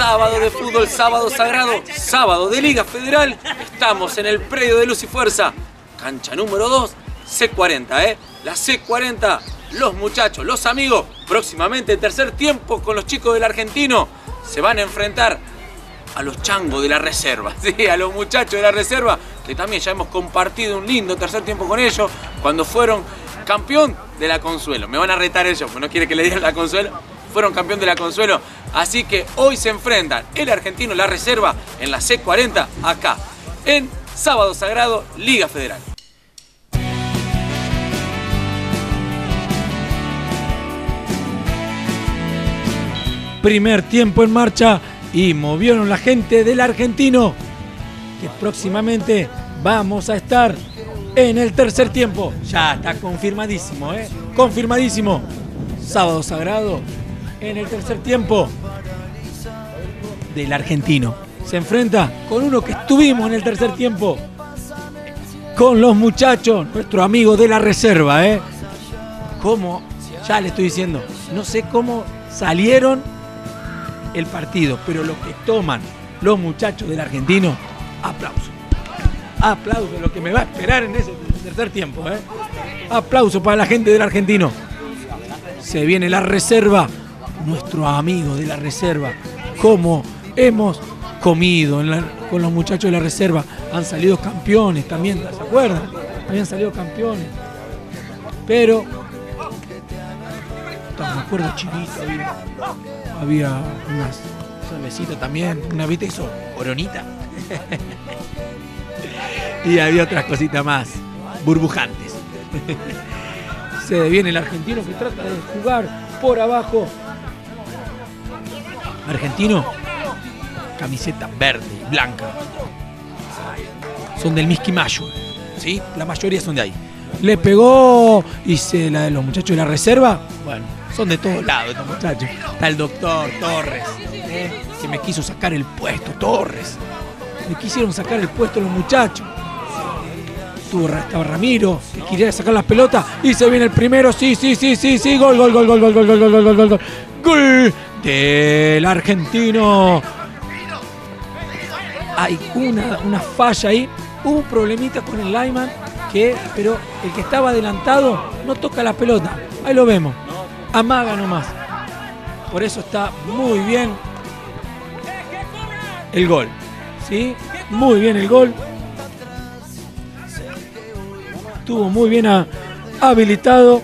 Sábado de fútbol, sábado sagrado, sábado de Liga Federal. Estamos en el predio de Luz y Fuerza. Cancha número 2, C40, La C40, los muchachos, los amigos. Próximamente, tercer tiempo con los chicos del Argentino. Se van a enfrentar a los changos de la reserva, sí, a los muchachos de la reserva, que también ya hemos compartido un lindo tercer tiempo con ellos, cuando fueron campeón de la Consuelo. Me van a retar ellos, porque no quiere que le digan la Consuelo. Fueron campeón de la Consuelo, así que hoy se enfrentan el Argentino y la reserva en la C40, acá, en Sábado Sagrado, Liga Federal. Primer tiempo en marcha y movieron la gente del Argentino, que próximamente vamos a estar en el tercer tiempo. Ya está confirmadísimo, confirmadísimo. Sábado Sagrado en el tercer tiempo del Argentino. Se enfrenta con uno que estuvimos en el tercer tiempo, con los muchachos, nuestro amigo de la reserva, Como ya le estoy diciendo, no sé cómo salieron el partido, pero lo que toman los muchachos del Argentino, aplauso. Aplauso, lo que me va a esperar en ese tercer tiempo, Aplauso para la gente del Argentino. Se viene la reserva, nuestro amigo de la reserva. Como hemos comido con los muchachos de la reserva, han salido campeones también, ¿se acuerdan? Habían salido campeones. Pero, me acuerdo chiquito, había unas cervecitas también, una vita hizo coronita. Y había otras cositas más, burbujantes. Se viene el Argentino que trata de jugar por abajo. Argentino, camiseta verde y blanca. Son del Miski Mayo, ¿sí? La mayoría son de ahí. Le pegó, la de los muchachos de la reserva. Bueno, son de todos lados estos muchachos. Está el doctor Torres, que me quiso sacar el puesto, Torres. Me quisieron sacar el puesto los muchachos. Estaba Ramiro, que quería sacar las pelotas y se viene el primero. Sí. Gol. Gol del Argentino. Hay una falla ahí. Hubo un problemita con el lineman, pero el que estaba adelantado no toca la pelota. Ahí lo vemos. Amaga nomás. Por eso está muy bien el gol. ¿Sí? Muy bien el gol. Estuvo muy bien habilitado.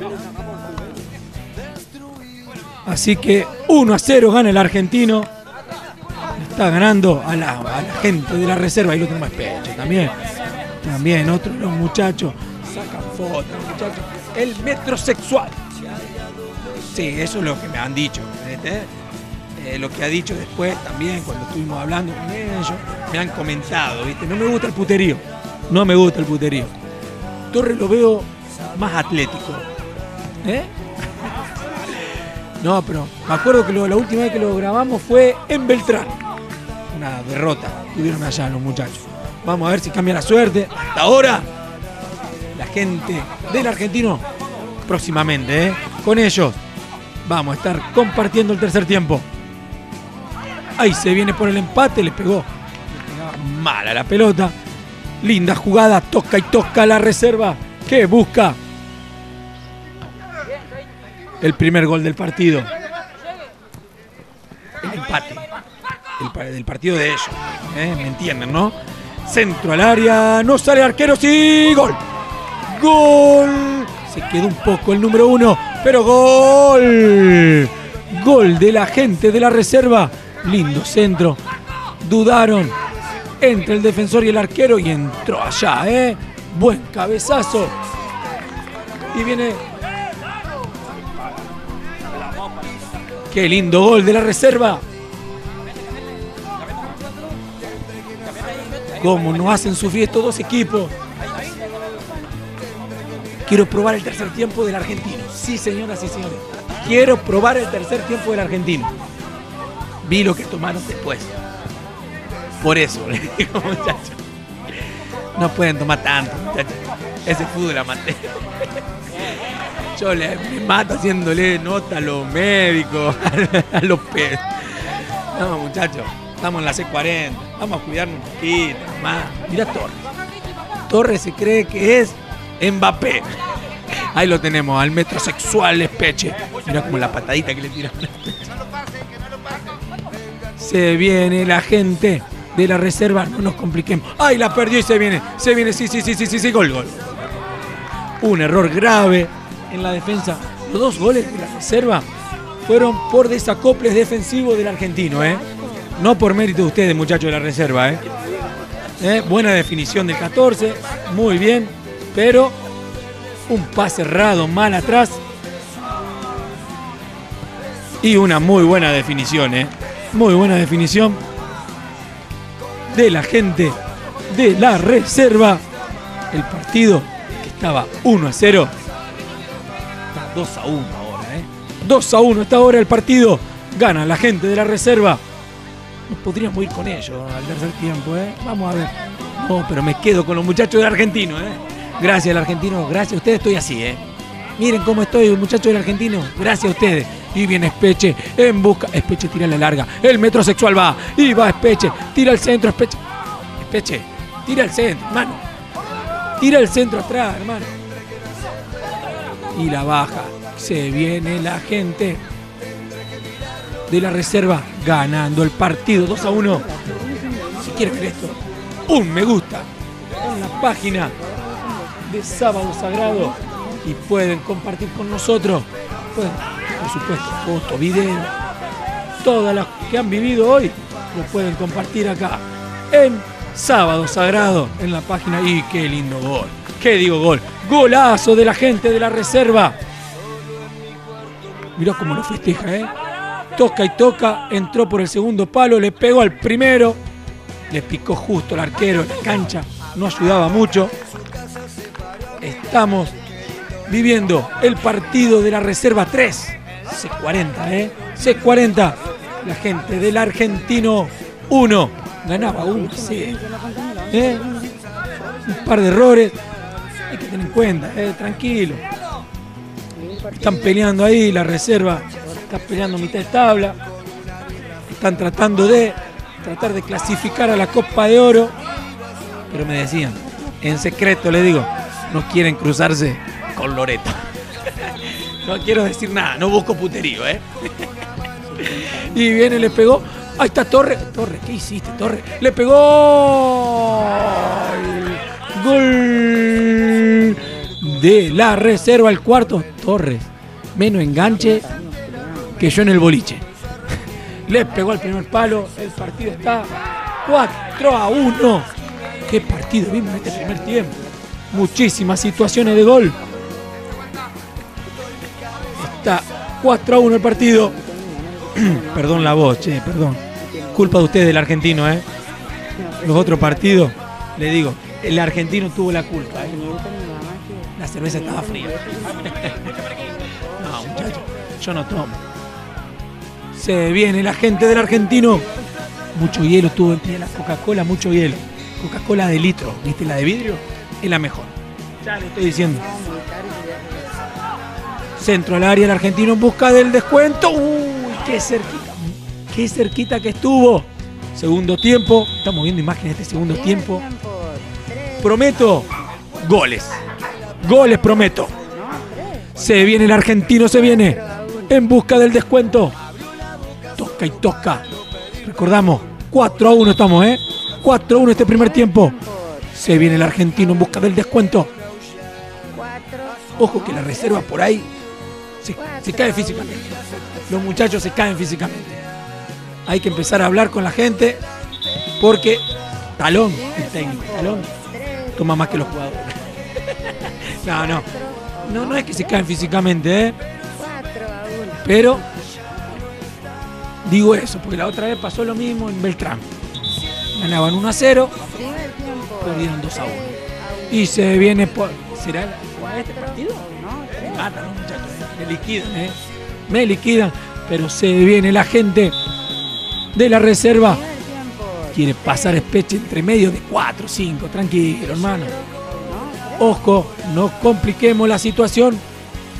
Así que 1-0 gana el Argentino. Está ganando a la gente de la reserva. Ahí lo tenemos pecho también. También otros los muchachos sacan fotos, muchachos. El metrosexual. Sí, eso es lo que me han dicho. Lo que ha dicho después también cuando estuvimos hablando con ellos. Me han comentado, ¿viste? No me gusta el puterío. No me gusta el puterío. Torres lo veo más atlético. No, pero me acuerdo que la última vez que lo grabamos fue en Beltrán. Una derrota tuvieron allá los muchachos. Vamos a ver si cambia la suerte. Hasta ahora, la gente del Argentino, próximamente, con ellos, vamos a estar compartiendo el tercer tiempo. Ahí se viene por el empate, le pegaba mal a la pelota. Linda jugada, toca y toca la reserva, que busca el primer gol del partido. El empate del partido de ellos. ¿Me entienden, no? Centro al área, no sale arquero, sí, gol. Gol. Se quedó un poco el número 1, pero gol. Gol de la gente de la reserva. Lindo centro. Dudaron entre el defensor y el arquero y entró allá, Buen cabezazo. Y viene. Qué lindo gol de la reserva. Cómo nos hacen sufrir estos dos equipos. Quiero probar el tercer tiempo del Argentino. Sí, señoras y señores. Quiero probar el tercer tiempo del Argentino. Vi lo que tomaron después. Por eso, le digo, muchachos. No pueden tomar tanto, muchachos. Ese fútbol amateur. Yo me mato haciéndole nota a los médicos, a los No, muchachos, estamos en la C40. Vamos a cuidarnos un poquito más. Mirá Torres. Torres se cree que es Mbappé. Ahí lo tenemos, al metrosexual Espeche. Mirá como la patadita que le tira. Se viene la gente de la reserva, no nos compliquemos. ¡Ay, la perdió y se viene! Sí, gol. Un error grave en la defensa. Los 2 goles de la reserva fueron por desacoples defensivos del argentino, ¿eh? No por mérito de ustedes, muchachos de la reserva, ¿eh? Buena definición del 14, muy bien, pero un pase errado mal atrás y una muy buena definición, muy buena definición de la gente de la reserva. El partido que estaba 1-0 está 2-1 ahora, 2-1 está ahora el partido. Gana la gente de la reserva. Nos podríamos ir con ellos al tercer tiempo, Vamos a ver. No, pero me quedo con los muchachos del argentino, Gracias al argentino, gracias a ustedes estoy así, Miren cómo estoy, muchachos del argentino. Gracias a ustedes. Y viene Espeche en busca. Espeche tira la larga. El metrosexual va. Y va Espeche. Tira el centro, Espeche. Espeche, tira el centro, hermano. Tira el centro atrás, hermano. Y la baja. Se viene la gente de la reserva ganando el partido 2-1. Si quieren ver esto, un me gusta en la página de Sábado Sagrado y pueden compartir con nosotros, pueden, por supuesto, fotos, videos, todas las que han vivido hoy lo pueden compartir acá en Sábado Sagrado en la página. Y qué lindo gol, qué digo gol, golazo de la gente de la reserva. Mirá cómo lo festeja, toca y toca, entró por el segundo palo, le pegó al primero, le picó justo el arquero en la cancha, no ayudaba mucho. Estamos viviendo el partido de la reserva 3, C40, C40, la gente del argentino 1, ganaba 1-0, un par de errores, hay que tener en cuenta, tranquilo. Están peleando ahí, la reserva está peleando mitad de tabla, están tratando de clasificar a la Copa de Oro, pero me decían, en secreto le digo, no quieren cruzarse con Loreto. No quiero decir nada, no busco puterío, Y viene, le pegó, ahí está Torres, ¿qué hiciste, Torres? Le pegó gol de la reserva, el cuarto. Torres, menos enganche que yo en el boliche. Le pegó al primer palo, el partido está 4-1. Qué partido vimos en este primer tiempo. Muchísimas situaciones de gol. Está 4-1 el partido. Perdón la voz, perdón. Culpa de ustedes del argentino, Los otros partidos, le digo, el argentino tuvo la culpa, La cerveza estaba fría. No, muchachos, yo no tomo. Se viene la gente del argentino. Mucho hielo tuvo el día la Coca-Cola, mucho hielo. Coca-Cola de litro, ¿viste? La de vidrio es la mejor. Ya le estoy diciendo. Centro al área, el argentino en busca del descuento. ¡Uy, qué cerquita! ¡Qué cerquita que estuvo! Segundo tiempo. Estamos viendo imágenes de este segundo tiempo. Prometo goles. Goles prometo. Se viene el argentino, se viene en busca del descuento. Toca y toca. Recordamos, 4-1 estamos, 4-1 este primer tiempo. Se viene el argentino en busca del descuento. Ojo que la reserva por ahí se cae físicamente. Los muchachos se caen físicamente. Hay que empezar a hablar con la gente porque Talón, el técnico, Talón, toma más que los jugadores. No es que se caen físicamente, pero digo eso, porque la otra vez pasó lo mismo en Beltrán. Ganaban 1-0, perdieron 2-1. Y se viene por... ¿Será este partido? Me matan los muchachos, me liquidan, pero se viene la gente de la reserva. Quiere pasar Espeche entre medio de 4, 5, tranquilo, hermano. Ojo, no compliquemos la situación.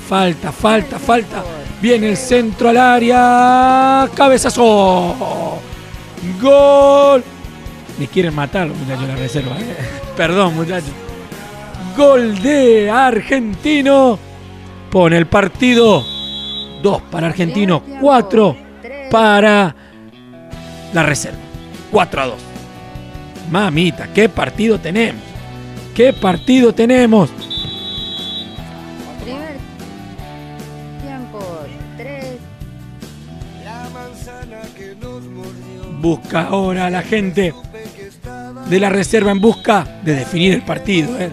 Falta. Viene el centro al área. Cabezazo. ¡Gol! Me quieren matar los muchachos de la reserva. Perdón, muchachos. Gol de Argentino. Pone el partido 2 para Argentino, 4 para la reserva. 4-2. Mamita, qué partido tenemos. ¿Qué partido tenemos? Primer tiempo, 3. Busca ahora la gente de la reserva en busca de definir el partido. De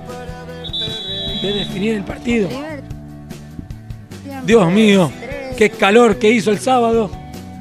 definir el partido. Primer tiempo, Dios mío, 3. qué calor que hizo el sábado.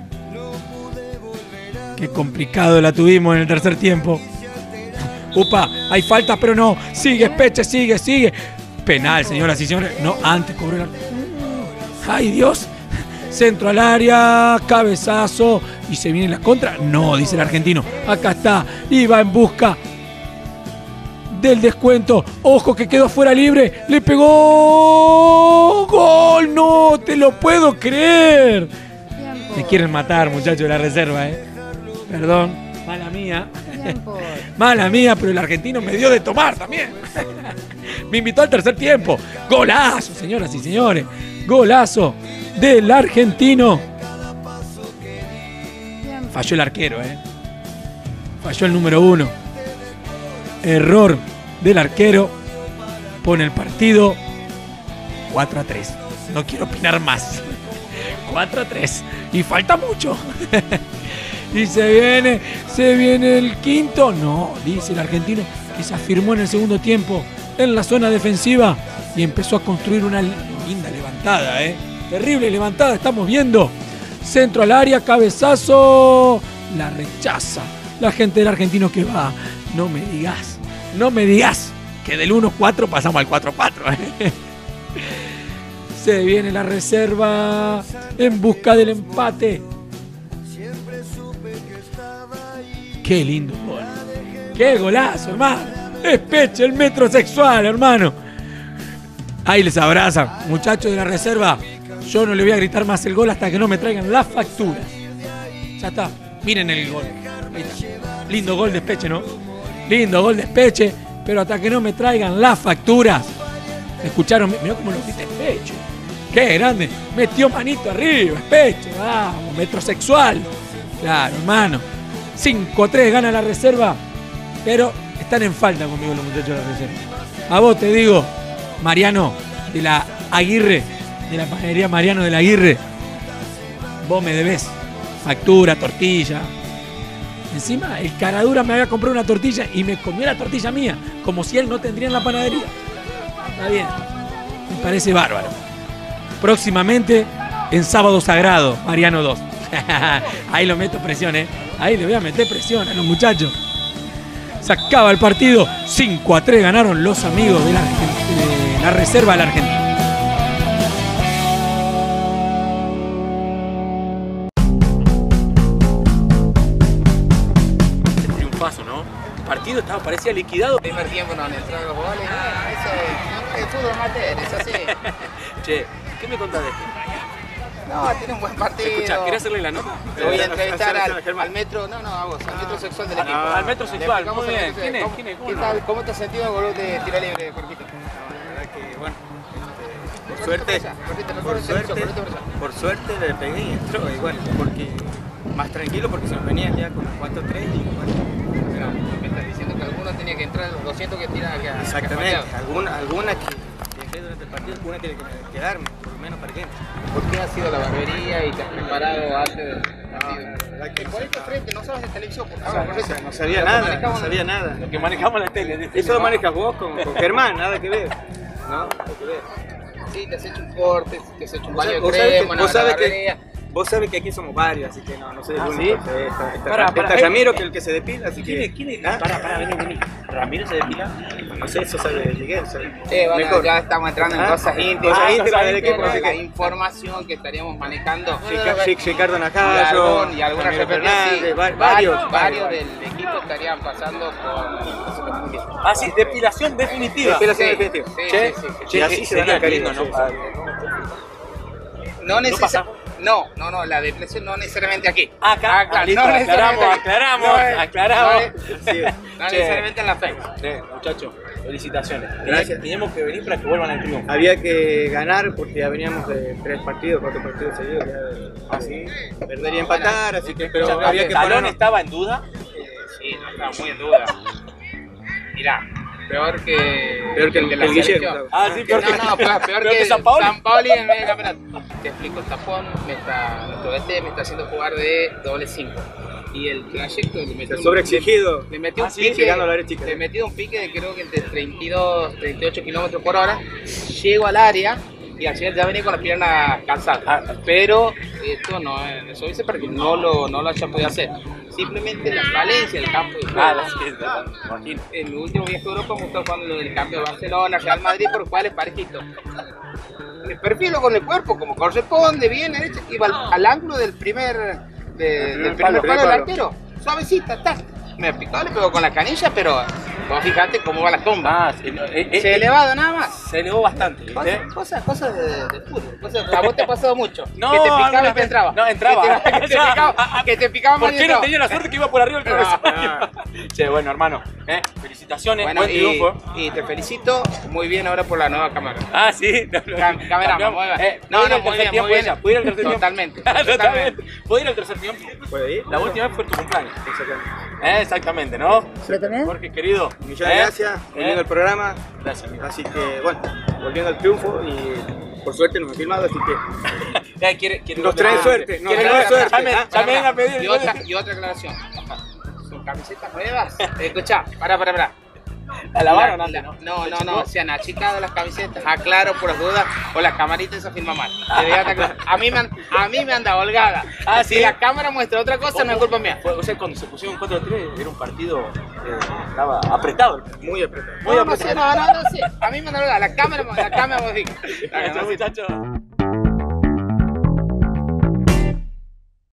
Qué complicado la tuvimos en el tercer tiempo. Upa, hay falta, pero no. Sigue, Peche, sigue. Penal, señoras y señores. No, antes cobró el... ¡Ay, Dios! Centro al área, cabezazo. ¿Y se viene la contra? No, dice el argentino. Acá está, iba en busca del descuento. Ojo que quedó fuera libre. Le pegó. ¡Gol! No te lo puedo creer. Tiempo. Me quieren matar, muchachos de la reserva, Perdón, mala mía. Tiempo. Mala mía, pero el argentino me dio de tomar también. Me invitó al tercer tiempo. Golazo, señoras y señores. Golazo del argentino. Tiempo. Falló el arquero, Falló el número 1. Error del arquero. Pone el partido 4-3. No quiero opinar más. 4-3. Y falta mucho. Y se viene el quinto. No, dice el argentino que se afirmó en el segundo tiempo en la zona defensiva y empezó a construir una linda levantada, Terrible levantada, estamos viendo. Centro al área, cabezazo. La rechaza la gente del argentino que va. No me digas que del 1-4 pasamos al 4-4. Se viene la reserva en busca del empate. Qué lindo gol. Qué golazo, hermano. Es Peche, el metrosexual, hermano. Ahí les abrazan. Muchachos de la reserva, yo no le voy a gritar más el gol hasta que no me traigan las facturas. Ya está. Miren el gol. Ahí está. Lindo gol de Peche, ¿no? Lindo gol de Peche, pero hasta que no me traigan las facturas. ¿Escucharon? Mirá cómo lo grité Peche. Qué grande. Metió manito arriba, Peche. Vamos, metrosexual. Claro, hermano. 5-3 gana la reserva, pero están en falta conmigo los muchachos de la reserva. A vos te digo, Mariano de la Aguirre, de la panadería Mariano de la Aguirre, vos me debés factura, tortilla. Encima, el caradura me había comprado una tortilla y me comió la tortilla mía, como si él no tendría en la panadería. Está bien, me parece bárbaro. Próximamente, en Sábado Sagrado, Mariano 2. Ahí lo meto presión, Ahí le voy a meter presión a los muchachos. Se acaba el partido. 5-3 ganaron los amigos de la reserva de la Argentina. El triunfazo, ¿no? El partido parecía liquidado. El primer tiempo no han entrado los goles. Eso es el fútbol amateur, es así. Che, ¿qué me contás de esto? No, tiene un buen partido. Escuchá, ¿querés hacerle la nota? Te voy a entrevistar al metro, a vos, al metro sexual del equipo. Al metro sexual, Le explicamos muy bien. al metro ¿Quién es? ¿Cómo, ¿Quién es? ¿Qué tal? ¿Cómo te has sentido en el gol de tiro libre, Jorgito? La verdad que, bueno, por Por suerte le pegué y entró igual, porque más tranquilo porque se nos venían ya con 4-3 y bueno. Me estás diciendo que alguno tenía que entrar, los 200 que tiran acá. Exactamente, alguna que dejé durante el partido, alguna tiene que quedarme, por lo menos para que entre. ¿Por qué has ido a la barbería y te has preparado antes del partido? La verdad que ¿Cuál es tu frente? ¿No sabes de televisión? Por no, favor, no sabía nada, no sabía nada. Lo que manejamos la tele. Eso lo manejas vos con Germán, nada que ver. No, nada que ver. Sí, te has hecho un corte, te has hecho un baño de Vos sabés crema, que- una vos sabés que- barbería. Vos sabés que aquí somos varios, así que no soy el ¿Ah, único. sí? Está Ramiro, que es el que se depila, así que... ¿Quién es? ¿Ah? Pará, vení. ¿Ramiro se depila? No sé, eso sabe Miguel. Sabe. Bueno, Mejor. ya estamos entrando en Ah, cosas íntimas. cosas íntimas del equipo, Pero así la que- información que estaríamos manejando. Ricardo Najallo, Y algunas Ramiro referencias, sí. varios. Varios del equipo estarían pasando por... Ah, sí, depilación definitiva. Depilación Sí, definitiva. sí, Che, sí, sí. Y así se dan el cariño, ¿no? No necesariamente. No, la depresión no necesariamente aquí. Acá, claro, listo, no necesariamente aquí. aclaramos. No necesariamente en la fe. Muchachos, felicitaciones. Gracias. Teníamos que venir para que vuelvan al triunfo. Había que ganar porque ya veníamos de 4 partidos seguidos. Así, perder y empatar, así que pero había que ¿Talón ponernos. estaba en duda? Sí, no estaba muy en duda. Mirá, peor que Peor que el de la el Guillermo. selección. Ah, sí, peor que... Peor que San Paoli. San Paoli en el medio campeonato. Te explico, el tapón nuestro DT me está haciendo jugar de doble 5. Y el trayecto le metió Sobreexigido. le metió un sí, pique, llegando a la área chica. le metió un pique de creo que entre 32, 38 kilómetros por hora. Llego al área y al final ya venía con las piernas cansadas. Pero esto no es eso dice para que no lo haya podido hacer. Simplemente la falencia del campo de juego. Imagino. En mi último viaje a Europa me gustó jugando lo del cambio de Barcelona, Real Madrid, por lo cual es parejito. Me perfilo con el cuerpo como corresponde, bien derecho, iba al ángulo del primer palo del arquero, suavecita, tac. Me picó, le pegó con la canilla, pero vos fijate cómo va la tumba. Se elevado nada más. Se elevó bastante, ¿viste? Cosas de fútbol. A vos te ha pasado mucho. No, que te picaba alguna y te vez- entraba. no, entraba. Que te picaba ¿Por mal y qué no entraba. tenía la suerte que iba por arriba el travesaño? Che, bueno, hermano, felicitaciones, Bueno, buen triunfo. y te felicito muy bien ahora por la nueva cámara. Ah, sí. Cameraman, muy bien. No, No, muy bien, muy bien. ¿Puede ir al tercer tiempo? Totalmente. Totalmente. ¿Puede ir al tercer tiempo? ¿Puede ir? La última vez fue tu cumpleaños. Exactamente. Exactamente, ¿no? ¿Yo también? Jorge, querido. Muchas gracias, volviendo al programa. Gracias, amigo. Así que, bueno, volviendo al triunfo y por suerte nos han filmado, así que Quiere nos traen suerte. Nos Quiere traen suerte. Ya me ven a pedir. Y otra aclaración. ¿Son camisetas nuevas? Escuchá, pará. ¿La lavaron antes, no? No, se han achicado las camisetas, aclaro por las dudas, o las camaritas se filman mal. A mí me anda holgada. Ah, Si ¿sí? la cámara muestra otra cosa, no es culpa mía. O sea, cuando se pusieron 4-3 era un partido estaba apretado. Muy apretado. No, sí. A mí me anda holgada. La cámara modifica. Muchachos.